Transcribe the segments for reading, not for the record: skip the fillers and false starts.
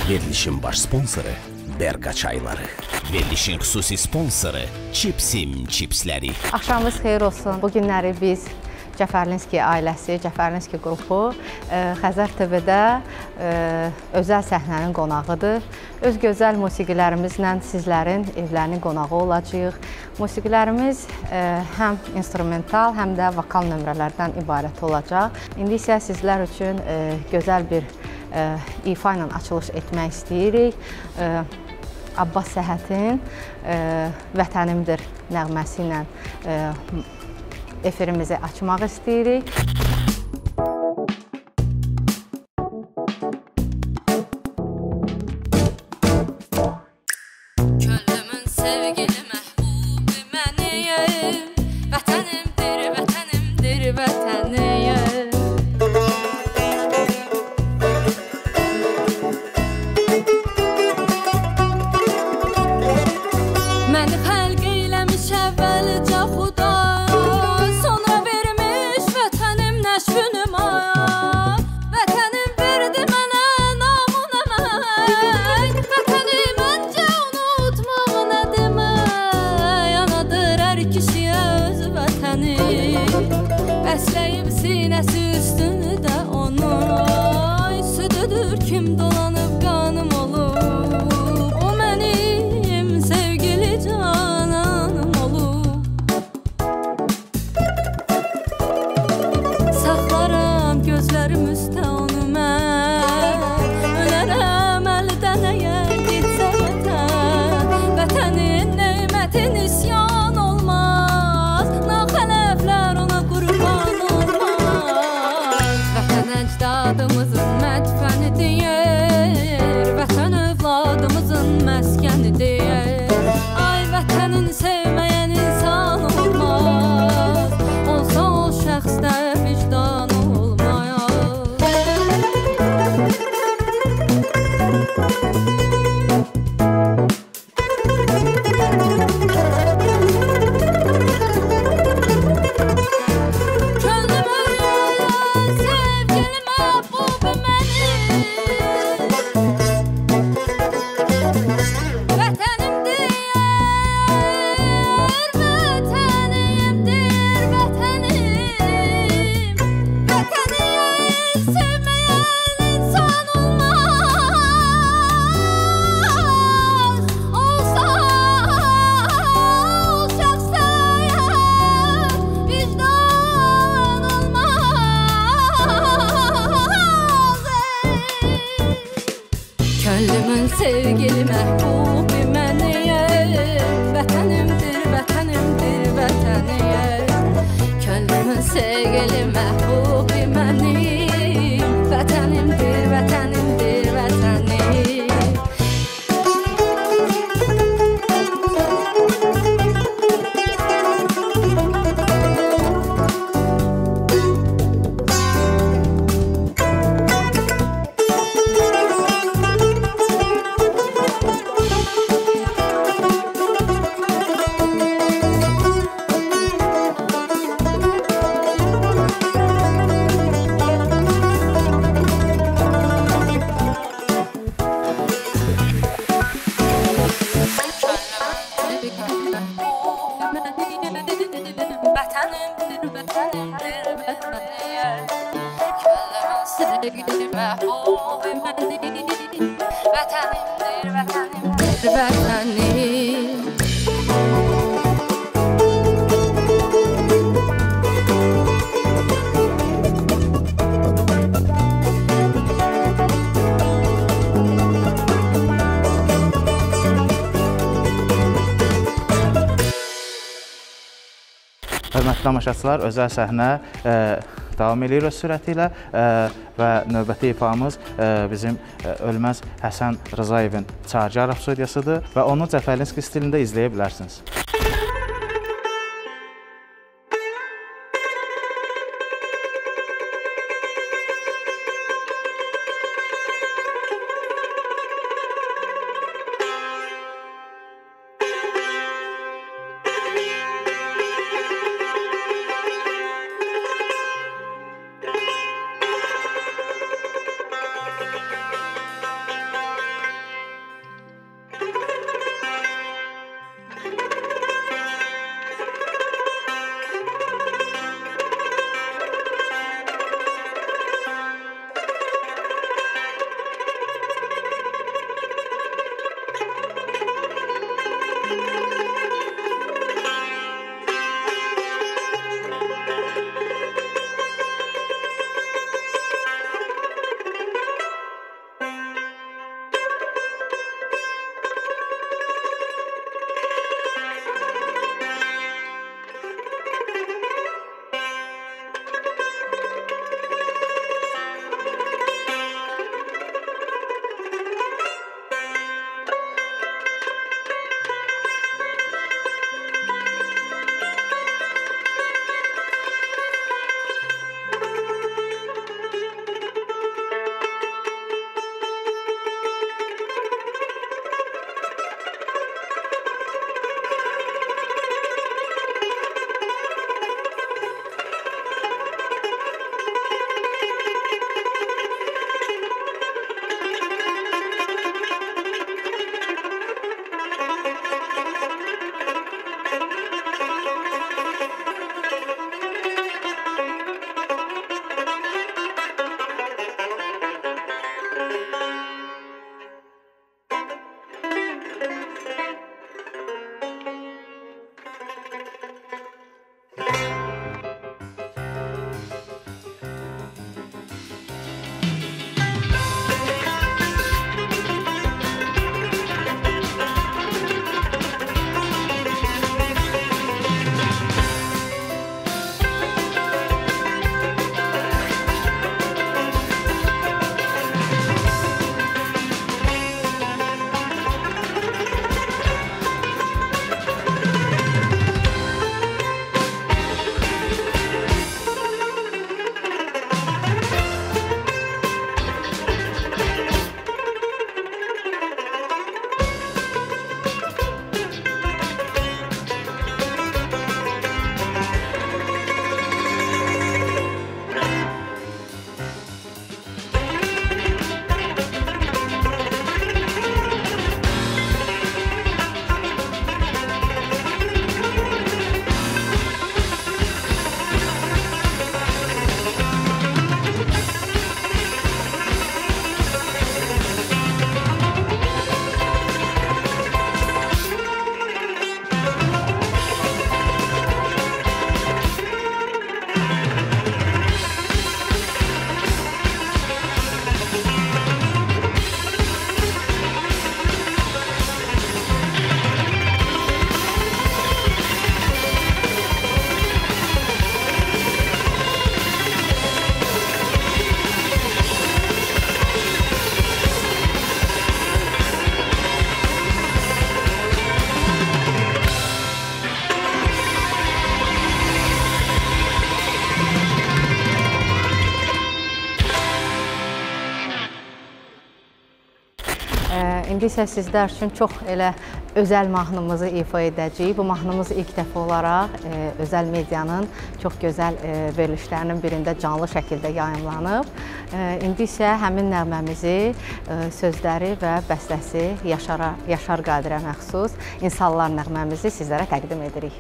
Verilişin baş sponsoru Berqa çayları. Verilişin xüsusi sponsoru Çipsim çipsləri. Axşamınız xeyir olsun. Bu günləri biz Cəfərlinski ailəsi, Cəfərlinski qrupu Xəzər TV-də özəl səhnənin qonağıdır. Öz gözəl musiqilərimizlə sizlərin evlərinin qonağı olacağıq. Musiqilərimiz həm instrumental, həm də vokal nömrələrdən ibarət olacaq. İndi isə sizlər üçün gözəl bir ifa ilə açılış etmək istəyirik. Abbas Səhətin Vətənimdir nəğməsi ilə efirimizi açmaq istəyirik. Könlümün sevgili məhbubi məniyəm, vətənimdir, vətənimdir, vətəniyəm. Məni xəlq eyləmiş əvvəlcə Xuda, sonra vermiş vətənim nəşvünüm aya. Vətənim verdi mənə namun əmək, vətənim öncə unutmaq nə demək. Anadır hər kişiyə öz vətəni, bəsləyib sinəsi üstünü də onun. Südüdür kim dolanıb qanım olub, o mənim sevgili cananım olub. Saxlaram gözlərim üstə onu mən, önərəm əldən əgər gitsə vətən. Vətənin neymətin isyan olmaz, naxələflər ona qurban olmaz. Vətən əcdadımızın mədfənidir, vətən övladımızın məskənidir. Ay vətənin sevməyən insan olmaz, olsa o şəxsdə vicdan olmayar. Könlümün sevgili məhbubi mənim, vətənimdir, vətənimdir, vətənim. Vətəni sevməyən insan olmaz, olsa o şəxsə vicdan olmaz. Könlümün sevgili məhbubi məniyəm, vətənimdir, vətənimdir, vətəniyəm. Könlümün sevgili məhbubi mənim, vətənimdir, vətənimdir, vətəniyəm. Vətənimdir, vətənimdir, vətəniyəm. Könlümün sevgili məhbubi mənim, vətənimdir, vətənimdir, vətənim. Hörmətli tamaşaçılar, özəl səhnə davam edir öz sürəti ilə və növbəti ifamız bizim ölməz Həsən Rızayevin Çağrıca rapsodiyasıdır və onu Cəfərlinski stilində izləyə bilərsiniz. İndi isə sizlər üçün çox elə özəl mahnımızı ifa edəcəyik. Bu mahnımız ilk dəfə olaraq özəl medianın çox gözəl verilişlərinin birində canlı şəkildə yayımlanıb. İndi isə həmin nəğməmizi sözləri və bəstəsi Yaşar Qadirə məxsus İnsanlar nəğməmizi sizlərə təqdim edirik.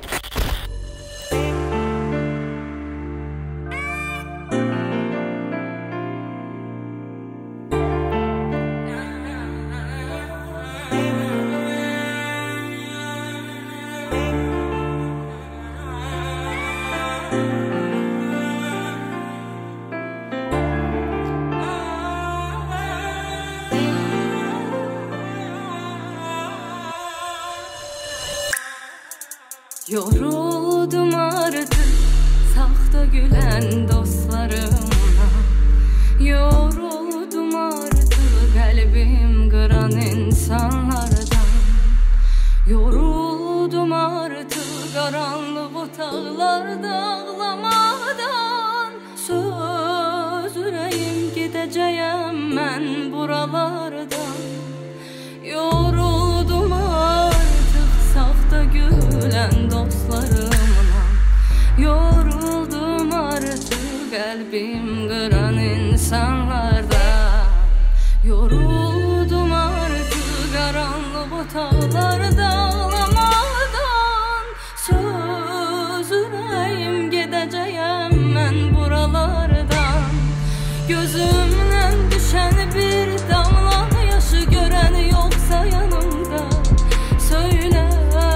Yoruldum artık saxta gülen dostlarımla. Yoruldum artık kalbim kıran insanlardan. Yoruldum artık karanlık otaqlarda ağlamadan. Söz ürəyim gidəcəyəm mən buralardan. Yoruldum artık saxta gülen dostlarımla. Yoruldum artık kalbim kıran insanlardan. Yoruldum artık karanlık otaqlarda ağlamadan. Söz ürəyim gedəcəyəm mən buralardan. Gözümdən düşən bir damla yaşı görən yoxsa yanımda. Söylə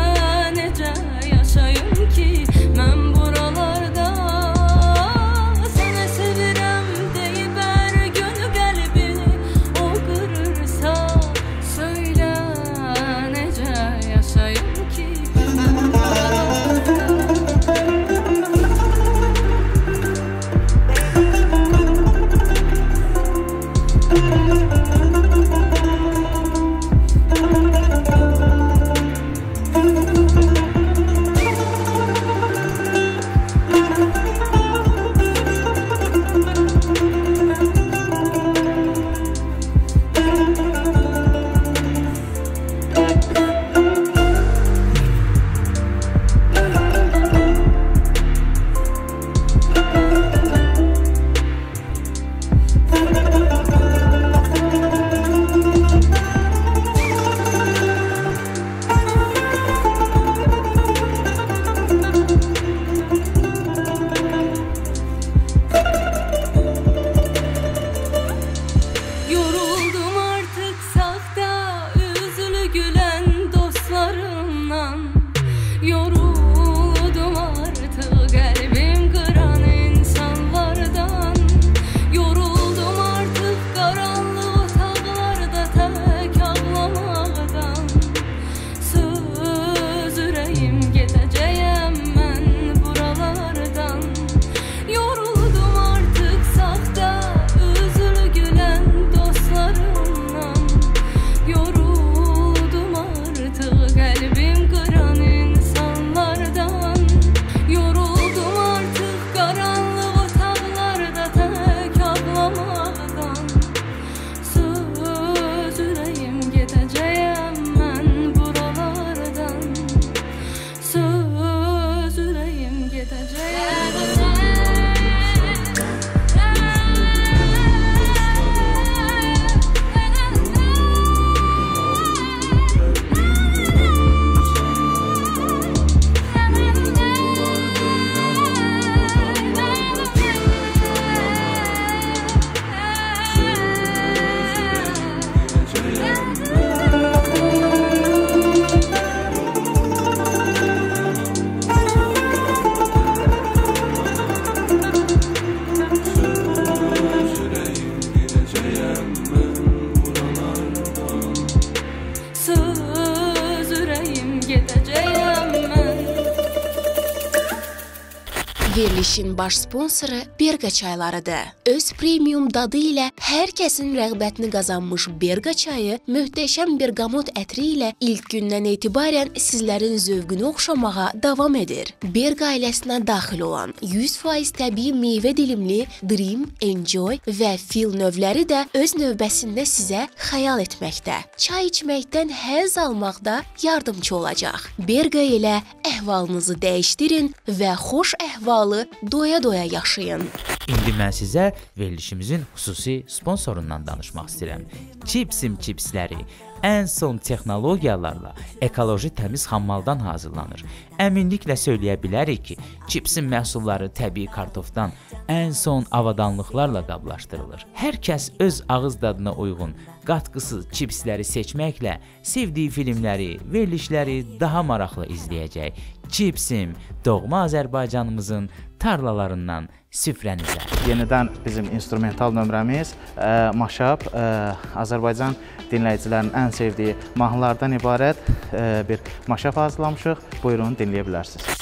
Verilişin baş sponsoru Berqa çaylarıdır. Öz premium dadı ilə hər kəsin rəğbətini qazanmış Berqa çayı möhtəşəm bergamot ətri ilə ilk gündən etibarən sizlərin zövqünü oxşamağa davam edir. Berqa ailəsinə daxil olan 100% təbii meyvə dilimli Dream, Enjoy və Feel növləri də öz növbəsində sizə xəyal etməkdə, çay içməkdən həzz almaqda yardımcı olacaq. Berqa ilə əhvalınızı dəyişdirin və xoş əhvalı doya-doya yaşayın. İndi mən sizə verilişimizin xüsusi sponsorundan danışmaq istəyirəm. Chipsim chipsləri ən son texnologiyalarla ekoloji təmiz xammaldan hazırlanır. Əminliklə söyləyə bilərik ki, chipsin məhsulları təbii kartofdan ən son avadanlıqlarla qablaşdırılır. Hər kəs öz ağız dadına uyğun qatqısız chipsləri seçməklə sevdiyi filmləri, verilişləri daha maraqlı izləyəcək. Chipsim, doğma Azərbaycanımızın tarlalarından süfrənizə. Yenidən bizim instrumental nömrəmiz Maşab, Azərbaycan dinləyicilərinin ən sevdiyi mahnılardan ibarət bir maşab hazırlamışıq. Buyurun, dinləyə bilərsiniz.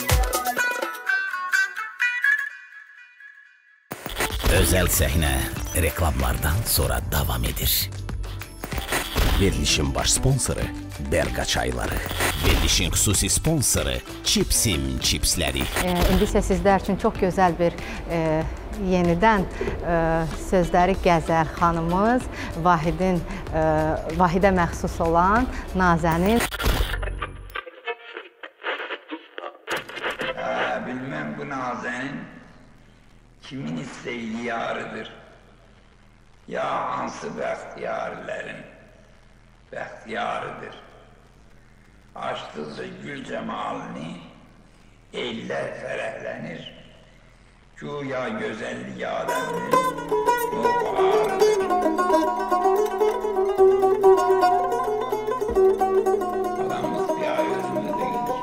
Özəl səhnə reklamlardan sonra davam edir. Verilişin baş sponsoru Berqa çayları. Verilişin xüsusi sponsoru Çipsim çipsləri. İndi isə sizlər üçün çox gözəl bir yenidən sözləri gəzər xanımız Vahidə məxsus olan Nazənin. Bilmem bu Nazənin kimin istəyli yarıdır? Ya hansı bəxtiyarlərin bəxtiyarıdır? Açdıqca gül cəmalini ellər fərəhlənir. Güya gözəllik aləminin nuharıdır. Adamız bir ay özümüzdə gelir.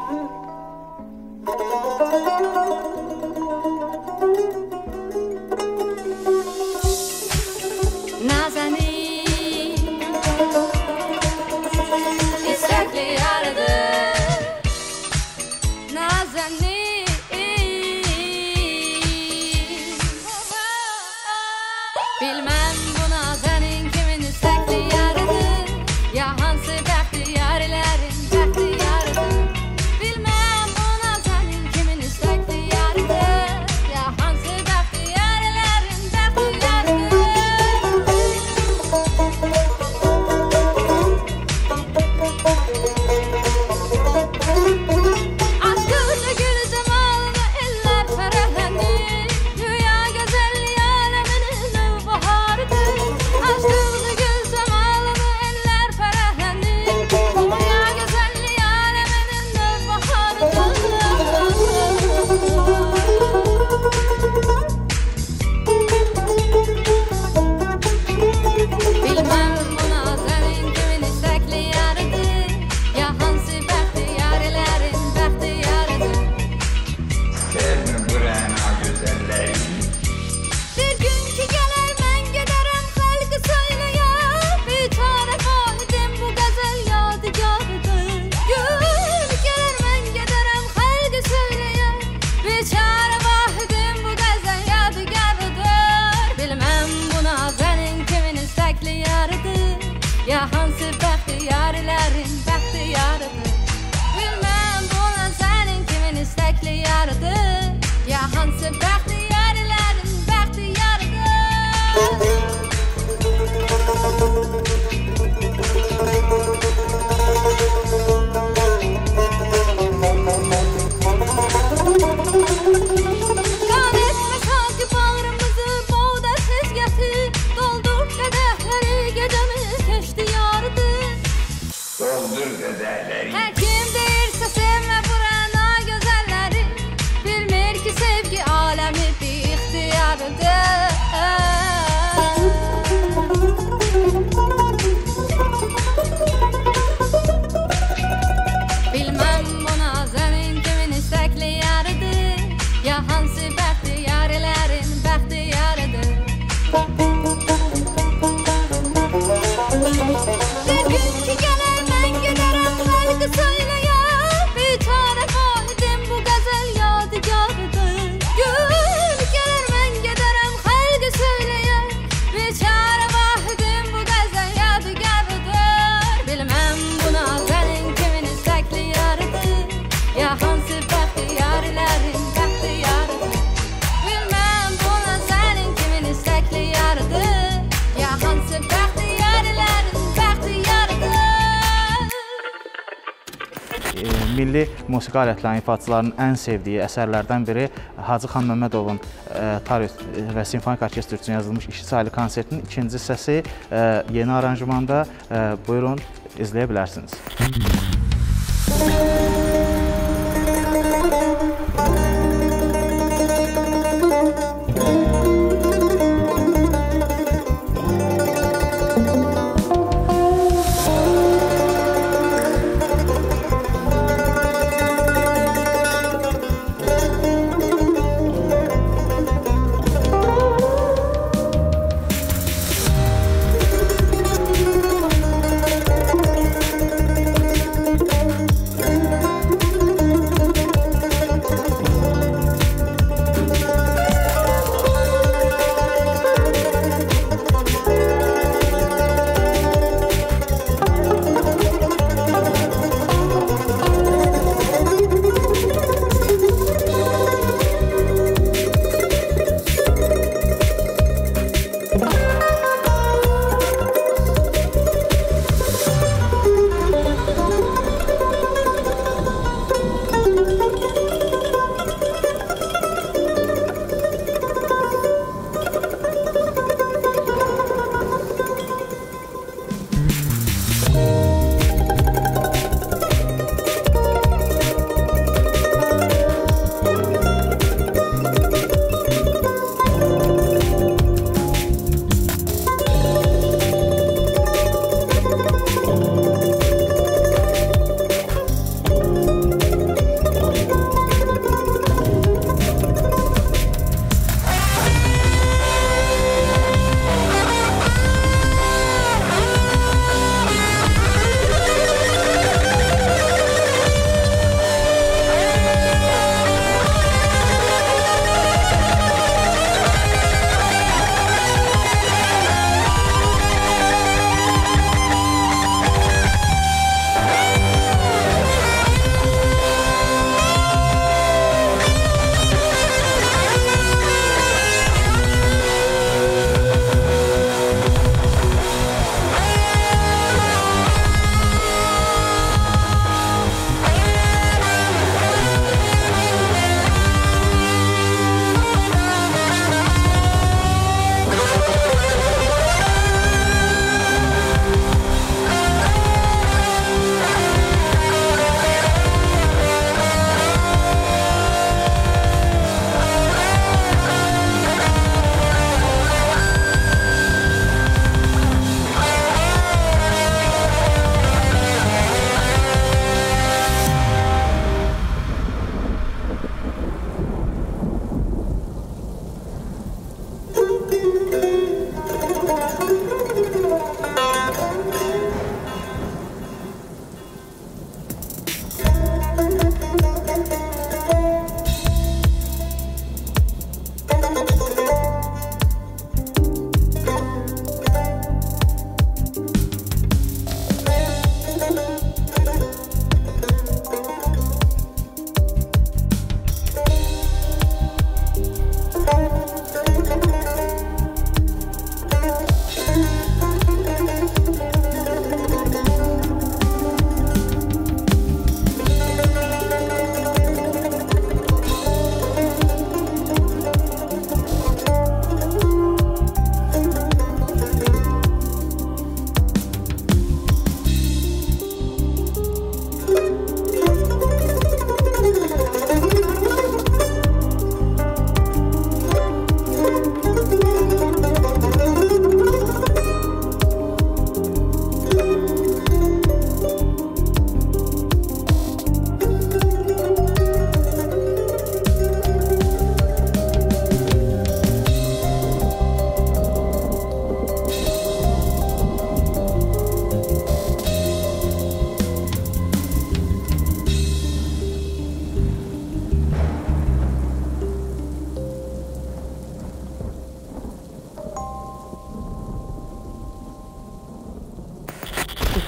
Milli musiqi alətlərinin ifaçılarının ən sevdiyi əsərlərdən biri Hacı Xan Məmmədovun Tarix və Simfonik Orkestr üçün yazılmış 2 saylı konsertinin ikinci hissəsi yeni aranjmanda. Buyurun, izləyə bilərsiniz.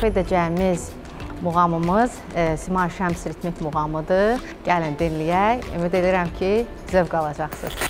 tamaşa edəcəyimiz muğamımız Simar Şəms ritmik muğamıdır. Gəlin dinləyək. Ümid edirəm ki, zövq alacaqsınız.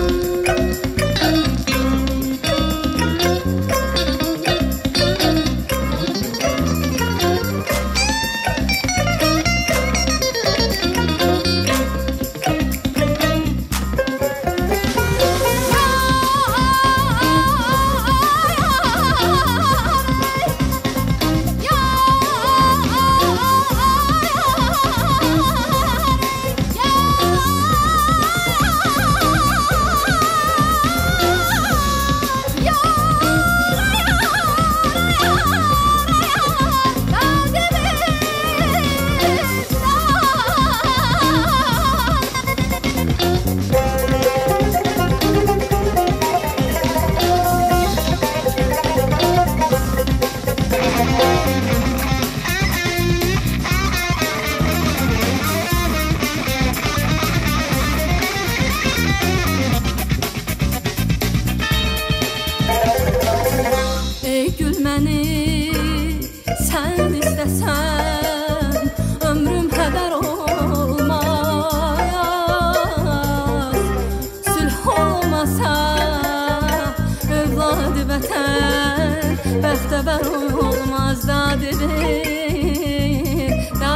Bəxtəvər olmaz da dedi, da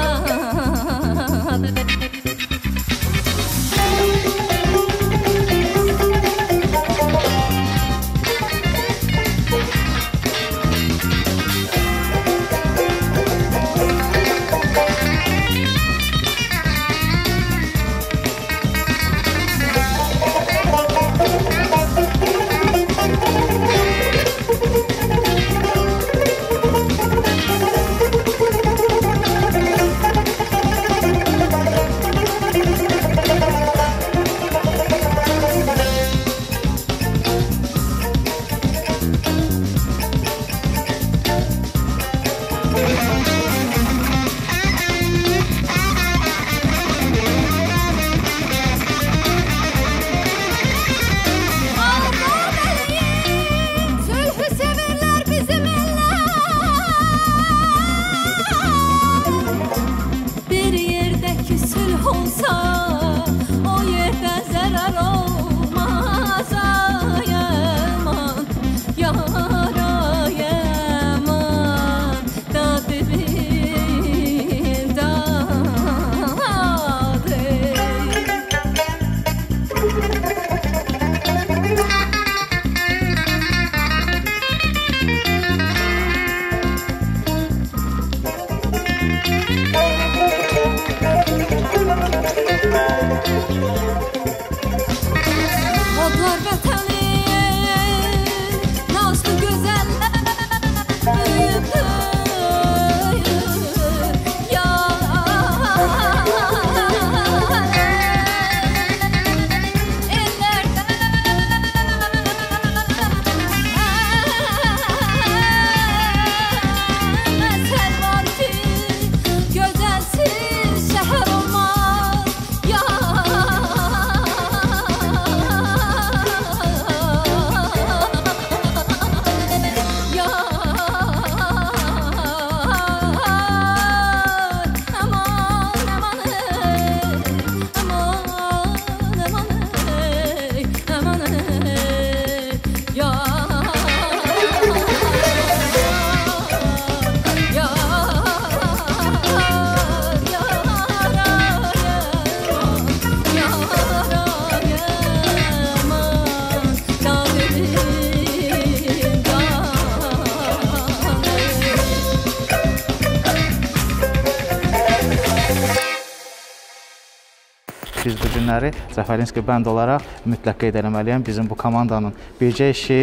Biz bu günləri Cəfərinski bənd olaraq mütləq qeyd eləməliyəm. Bizim bu komandanın bircə işi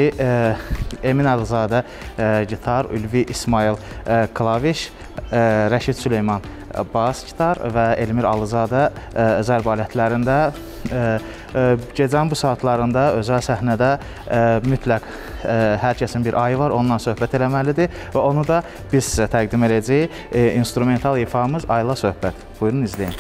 Emin Əlizadə gitar, Ülvi İsmail klaviş, Rəşid Süleyman bas gitar və Elmir Alızadə zərb alətlərində gecənin bu saatlarında özəl səhnədə mütləq hər kəsin bir ayı var, onunla söhbət eləməlidir və onu da biz sizə təqdim edəcəyik. İnstrumental ifamız Ayla Söhbət. Buyurun, izləyin.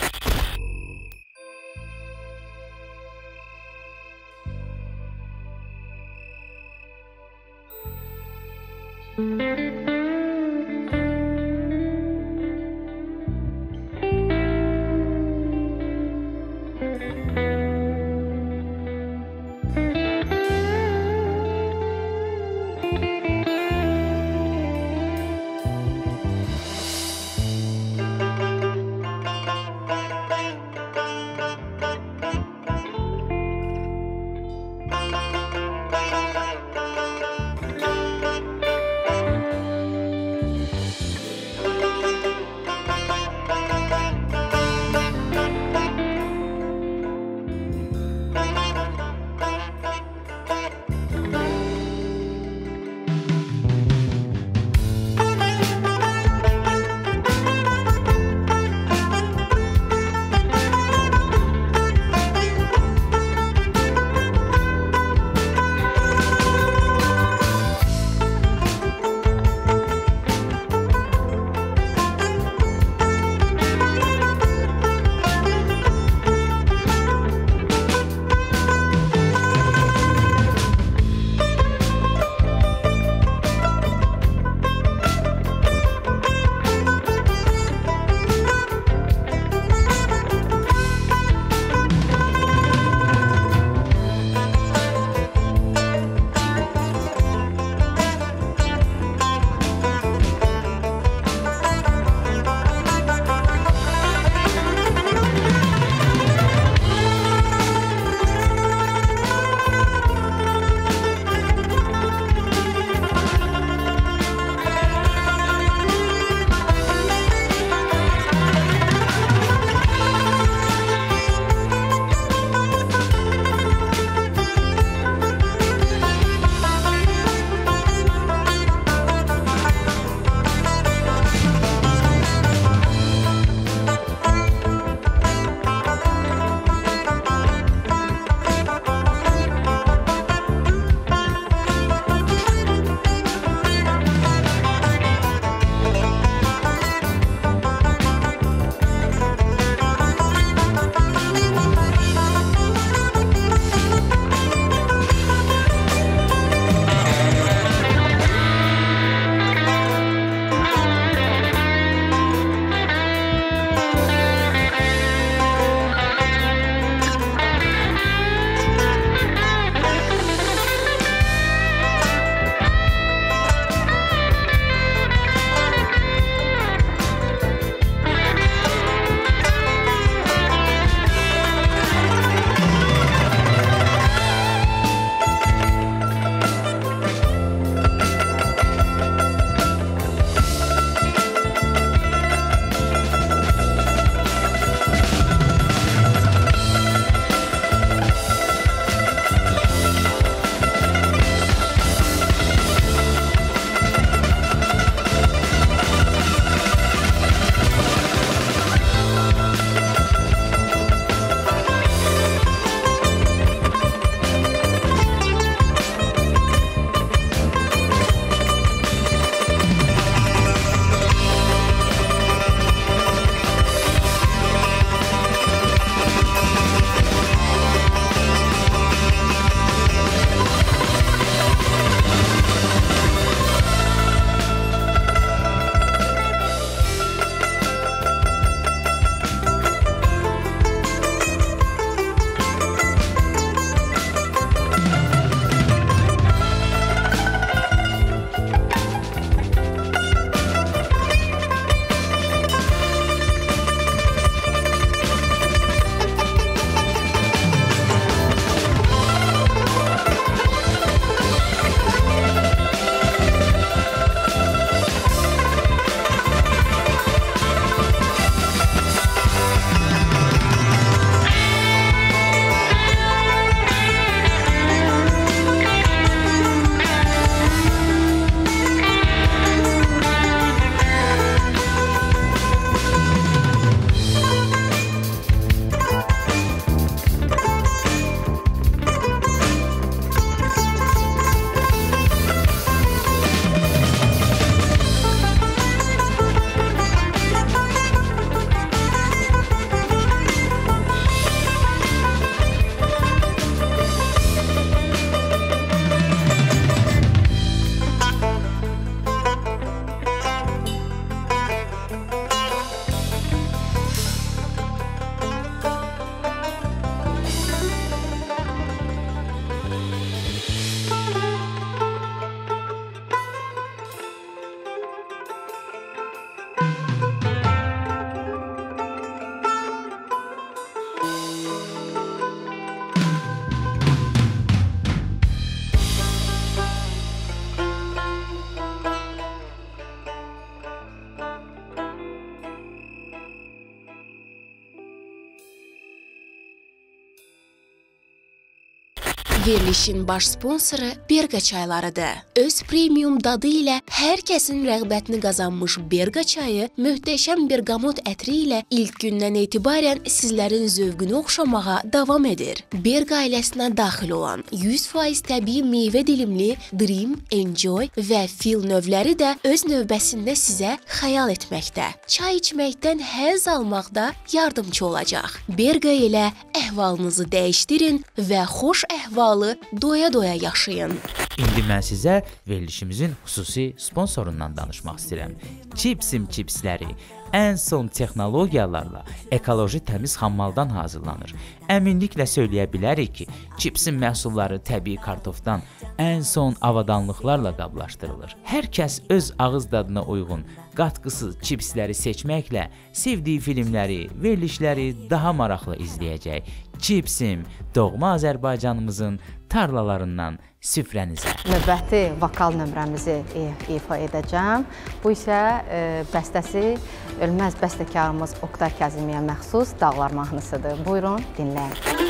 Verilişin baş sponsoru Berqa çaylarıdır. Öz premium dadı ilə hər kəsin rəğbətini qazanmış Berqa çayı möhtəşəm bergamot ətri ilə ilk gündən etibarən sizlərin zövqünü oxşamağa davam edir. Berqa ailəsinə daxil olan 100% təbii meyvə dilimli Dream, Enjoy və Feel növləri də öz növbəsində sizə xəyal etməkdə, çay içməkdən həzz almaqda yardımcı olacaq. Berqa ilə əhvalınızı dəyişdirin və xoş əhvalı doya-doya yaşayın. İndi mən sizə verilişimizin xüsusi sponsorundan danışmaq istəyirəm. Chipsim chipsləri ən son texnologiyalarla ekoloji təmiz xammaldan hazırlanır. Əminliklə söyləyə bilərik ki, chipsin məhsulları təbii kartofdan ən son avadanlıqlarla qablaşdırılır. Hər kəs öz ağız dadına uyğun, qatqısız chipsləri seçməklə sevdiyi filmləri, verilişləri daha maraqlı izləyəcək. Chipsim, doğma Azərbaycanımızın tarlalarından süfrənizə. Növbəti vokal nömrəmizi ifa edəcəm. Bu isə bəstəsi ölməz bəstəkarımız Oqtay Kazimiyə məxsus Dağlar mahnısıdır. Buyurun, dinləyin.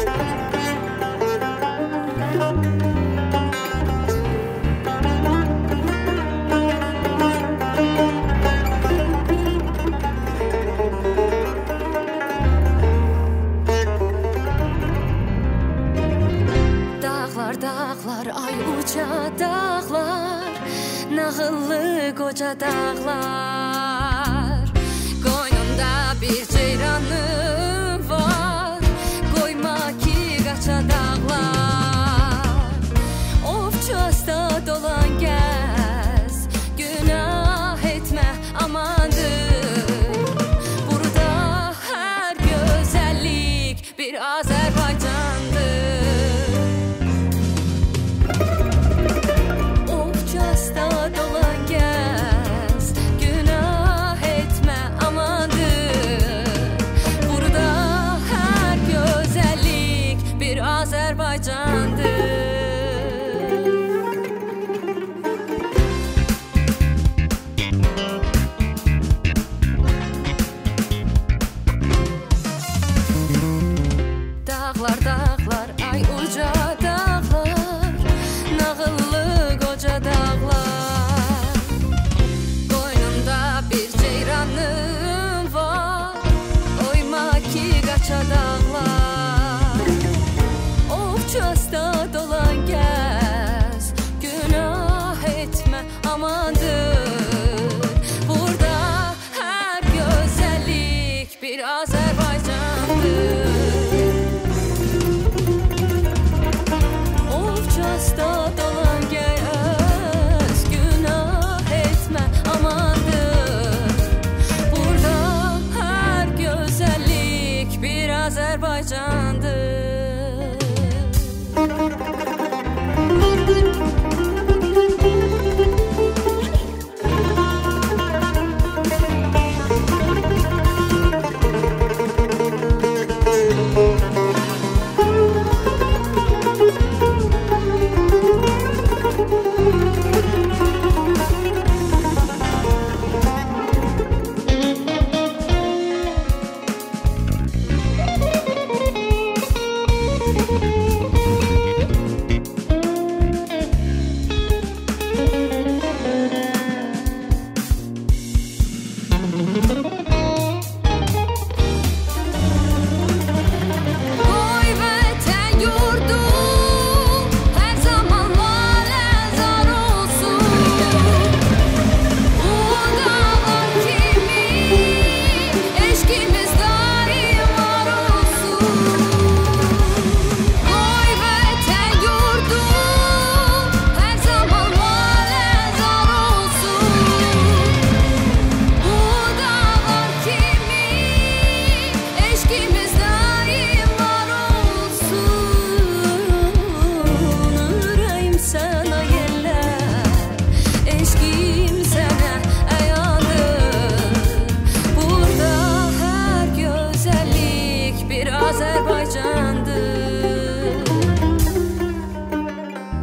Dağlar, ay uca dağlar, nağıllı qoca dağlar. Qoynumda bir ceyranım var, qoyma ki qaça dağlar. Ovçasta dolan gəz, günah etmə amandır. Burada hər gözəllik bir Azərbaycandır.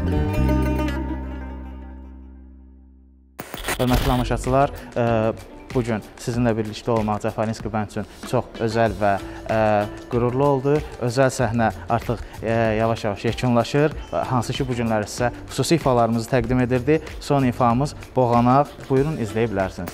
Hörmətli tamaşaçılar, bu gün sizinlə birlikdə olmaq Cəfərinski bənd üçün çox özəl və qürurlu oldu. Özəl səhnə artıq yavaş-yavaş yekunlaşır. Hansı ki, bu günlər sizə xüsusi ifalarımızı təqdim edirdi. Son ifamız Boğanaq. Buyurun, izləyə bilərsiniz.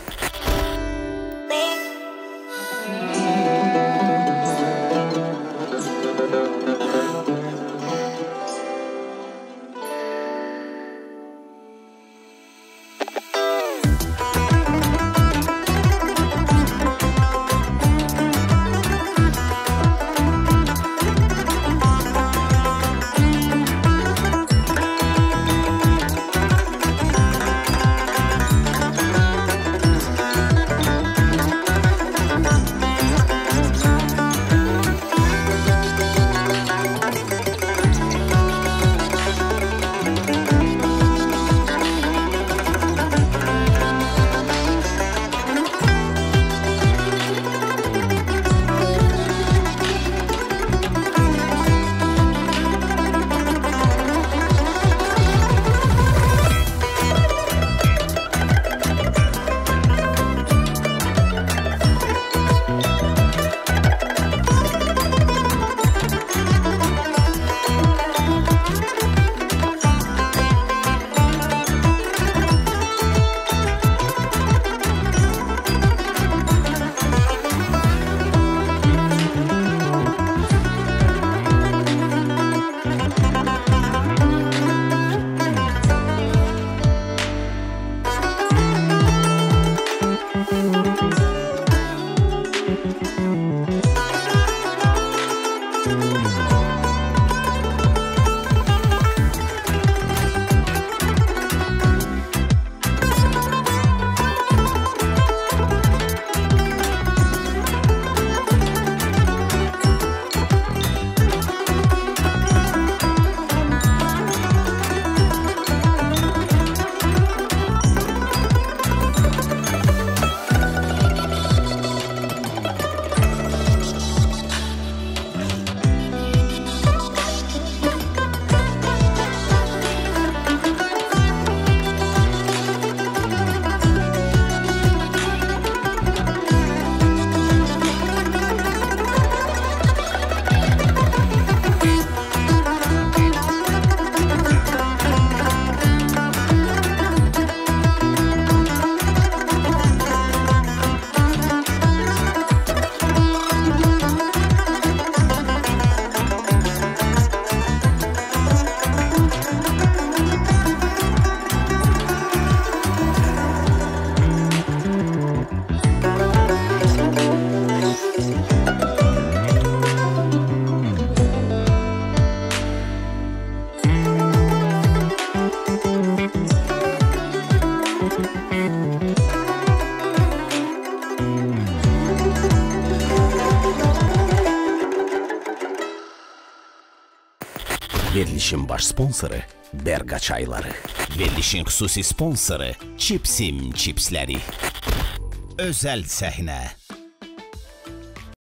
Verilişin baş sponsoru Berqa çayları. Verilişin xüsusi sponsoru Çipsim çipsləri. Özəl səhnə.